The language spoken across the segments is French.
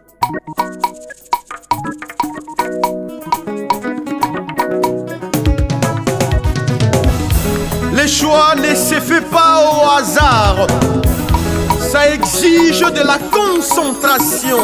Les choix ne se fait pas au hasard. Ça exige de la concentration.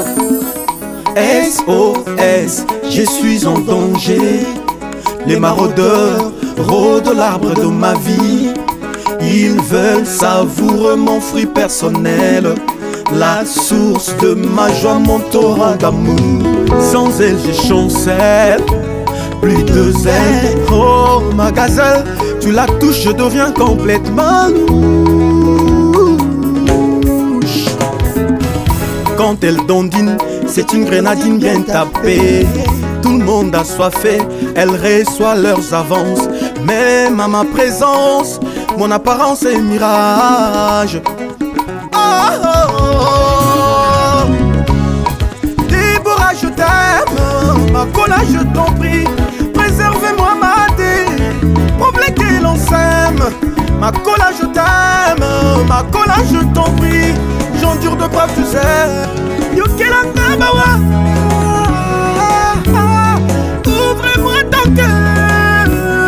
SOS, je suis en danger. Les maraudeurs rôdent l'arbre de ma vie. Ils veulent savourer mon fruit personnel, la source de ma joie, mon torrent d'amour. Sans elle, je chancelle, plus de zèle. Oh, ma gazelle, tu la touches, je deviens complètement louche. Quand elle dandine, c'est une grenadine bien tapée. Tout le monde a soifé, elle reçoit leurs avances. Même à ma présence, mon apparence est mirage. Oh, oh, oh. Déborah, je t'aime, ma cola, je t'en prie. Préservez-moi ma dé, prouve que l'on s'aime. Ma cola, je t'aime, ma cola, je t'en prie. J'endure de preuves, tu sais. Yokelanga bawa, ouvrez-moi ton cœur,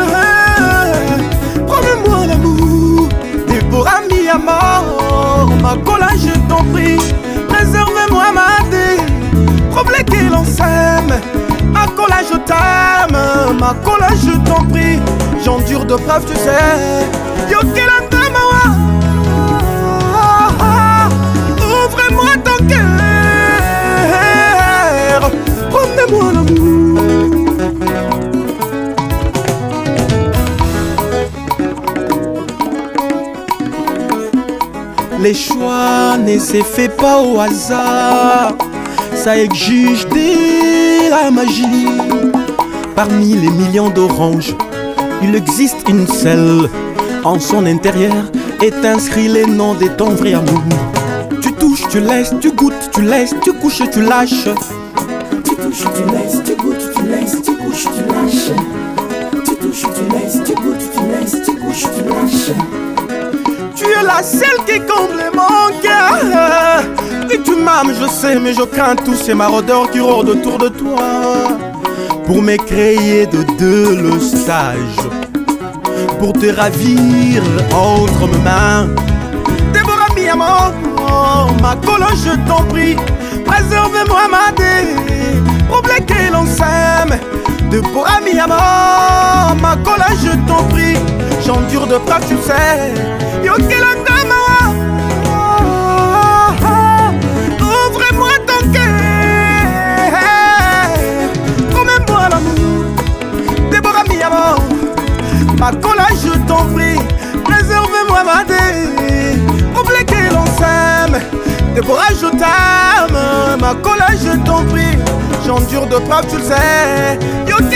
promets-moi l'amour. Déborah mi à mort, ma cola, je t'en prie. Préservez-moi ma dé, prouve que l'on s'aime. Ma cola, je t'aime, ma cola, je t'en prie. J'endure de preuves, tu sais. Yokelanga bawa, ouvrez-moi ton cœur, promets-moi l'amour. Les choix ne se fait pas au hasard. Ça exige de la magie. Parmi les millions d'oranges, il existe une seule. En son intérieur est inscrit les noms de ton vrai amour. Tu touches, tu laisses, tu goûtes, tu laisses, tu couches, tu lâches. Tu touches, tu laisses, tu goûtes, tu laisses, tu couches, tu lâches. Tu touches, tu laisses, tu goûtes, tu laisses, tu couches, tu lâches. Tu es la seule qui comble mon cœur. Et tu m'aimes, je sais, mais je crains tous ces maraudeurs qui rôdent autour de toi pour me créer de deux le stage, pour te ravir entre mes mains. Déborah mi amour, ma cola, je t'en prie. Préservez-moi ma dé, prouve que l'on s'aime. Déborah mi amour, ma cola, je t'en prie. J'endure de preuves, tu sais. Yokelanga mawa, ouvrez-moi ton cœur, promets-moi l'amour. Déborah mi amour, ma cola, je t'en prie. Préservez-moi ma dé, prouve que l'on s'aime. Déborah, je t'aime, ma cola, je t'en prie. J'endure de preuves, tu le sais.